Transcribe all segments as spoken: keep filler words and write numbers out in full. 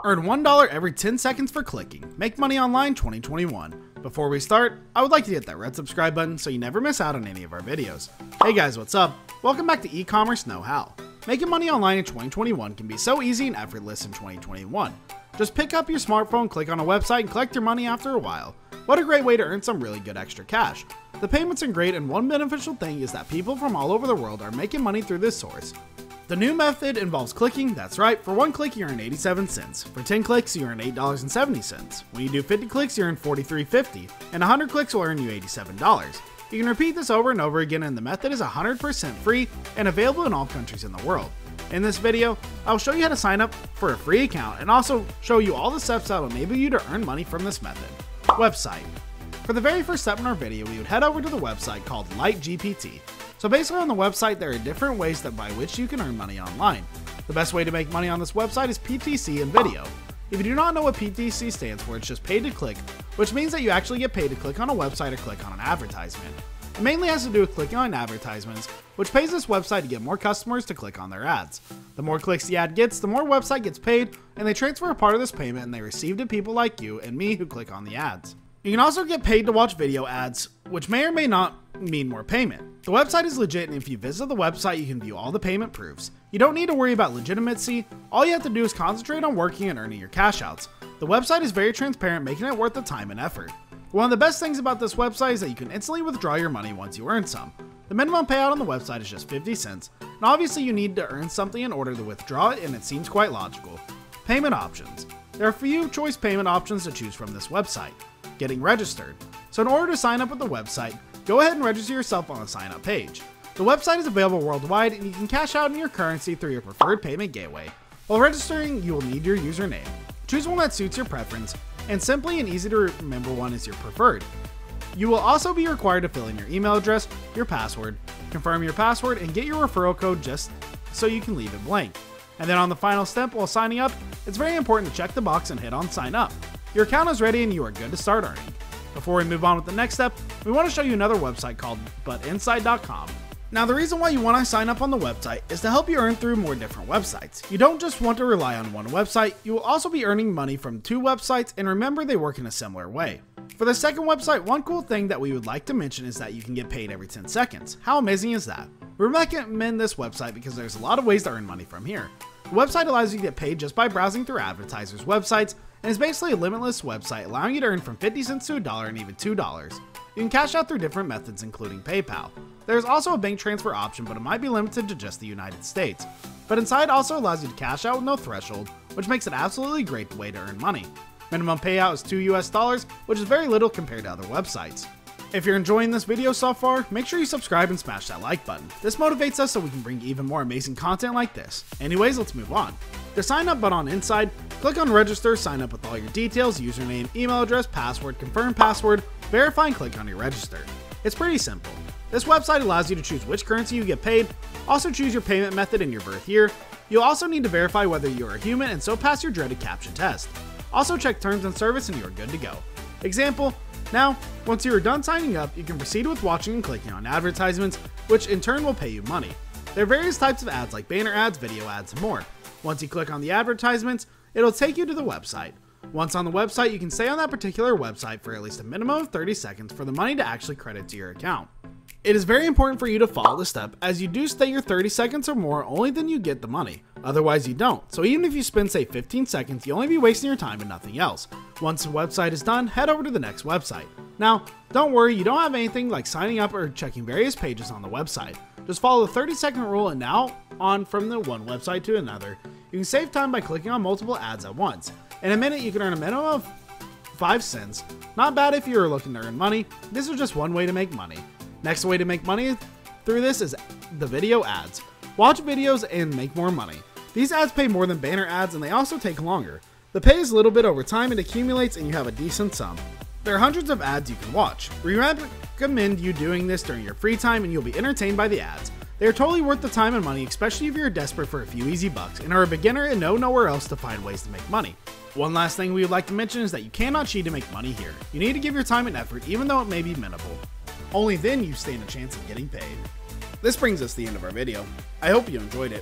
Earn one dollar every ten seconds for clicking. Make Money Online twenty twenty-one. Before we start, I would like to hit that red subscribe button so you never miss out on any of our videos. Hey guys, what's up? Welcome back to E-Commerce Know-How. Making money online in twenty twenty-one can be so easy and effortless in twenty twenty-one. Just pick up your smartphone, click on a website, and collect your money after a while. What a great way to earn some really good extra cash. The payments are great, and one beneficial thing is that people from all over the world are making money through this source. The new method involves clicking. That's right, for one click you earn eighty-seven cents. For ten clicks you earn eight dollars and seventy cents. When you do fifty clicks you earn forty-three fifty, and one hundred clicks will earn you eighty-seven dollars. You can repeat this over and over again, and the method is one hundred percent free and available in all countries in the world. In this video, I'll show you how to sign up for a free account and also show you all the steps that will enable you to earn money from this method. Website. For the very first step in our video, we would head over to the website called LightGPT. So basically on the website, there are different ways that by which you can earn money online. The best way to make money on this website is P T C and video. If you do not know what P T C stands for, it's just paid to click, which means that you actually get paid to click on a website or click on an advertisement. It mainly has to do with clicking on advertisements, which pays this website to get more customers to click on their ads. The more clicks the ad gets, the more website gets paid, and they transfer a part of this payment and they receive to people like you and me who click on the ads. You can also get paid to watch video ads, which may or may not mean more payment. The website is legit, and if you visit the website, you can view all the payment proofs. You don't need to worry about legitimacy. All you have to do is concentrate on working and earning your cash outs. The website is very transparent, making it worth the time and effort. One of the best things about this website is that you can instantly withdraw your money once you earn some. The minimum payout on the website is just fifty cents, and obviously you need to earn something in order to withdraw it, and it seems quite logical. Payment options. There are a few choice payment options to choose from this website. Getting registered. So in order to sign up with the website, go ahead and register yourself on the sign up page. The website is available worldwide, and you can cash out in your currency through your preferred payment gateway. While registering, you will need your username. Choose one that suits your preference, and simply and easy to remember one is your preferred. You will also be required to fill in your email address, your password, confirm your password, and get your referral code just so you can leave it blank. And then on the final step while signing up, it's very important to check the box and hit on sign up. Your account is ready and you are good to start earning. Before we move on with the next step, we want to show you another website called but inside dot com. Now the reason why you want to sign up on the website is to help you earn through more different websites. You don't just want to rely on one website, you will also be earning money from two websites, and remember they work in a similar way. For the second website, one cool thing that we would like to mention is that you can get paid every ten seconds. How amazing is that? We recommend this website because there's a lot of ways to earn money from here. The website allows you to get paid just by browsing through advertisers' websites, and is basically a limitless website allowing you to earn from fifty cents to a dollar and even two dollars. You can cash out through different methods including PayPal. There's also a bank transfer option, but it might be limited to just the United States. But Inside also allows you to cash out with no threshold, which makes it an absolutely great way to earn money. Minimum payout is two U S dollars, which is very little compared to other websites. If you're enjoying this video so far, make sure you subscribe and smash that like button. This motivates us so we can bring you even more amazing content like this. Anyways, let's move on. To sign up but on Inside, click on register, sign up with all your details, username, email address, password, confirm password, verify, and click on your register. It's pretty simple. This website allows you to choose which currency you get paid, also choose your payment method and your birth year. You'll also need to verify whether you are a human and so pass your dreaded CAPTCHA test. Also check terms and service and you are good to go. Example, now, once you are done signing up, you can proceed with watching and clicking on advertisements, which in turn will pay you money. There are various types of ads like banner ads, video ads, and more. Once you click on the advertisements, it'll take you to the website. Once on the website, you can stay on that particular website for at least a minimum of thirty seconds for the money to actually credit to your account. It is very important for you to follow this step, as you do stay your thirty seconds or more, only then you get the money. Otherwise you don't. So even if you spend say fifteen seconds, you'll only be wasting your time and nothing else. Once the website is done, head over to the next website. Now, don't worry, you don't have anything like signing up or checking various pages on the website. Just follow the thirty second rule, and now on from the one website to another. You can save time by clicking on multiple ads at once. In a minute, you can earn a minimum of five cents. Not bad if you're looking to earn money. This is just one way to make money. Next way to make money through this is the video ads. Watch videos and make more money. These ads pay more than banner ads, and they also take longer. The pay is a little bit over time and accumulates, and you have a decent sum. There are hundreds of ads you can watch. We recommend you doing this during your free time and you'll be entertained by the ads. They are totally worth the time and money, especially if you're desperate for a few easy bucks and are a beginner and know nowhere else to find ways to make money. One last thing we would like to mention is that you cannot cheat to make money here. You need to give your time and effort even though it may be minimal. Only then you stand a chance of getting paid. This brings us to the end of our video. I hope you enjoyed it.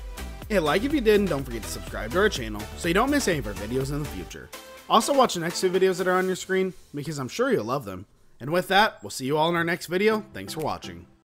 Hit like if you did, and don't forget to subscribe to our channel so you don't miss any of our videos in the future. Also watch the next two videos that are on your screen because I'm sure you'll love them. And with that, we'll see you all in our next video. Thanks for watching.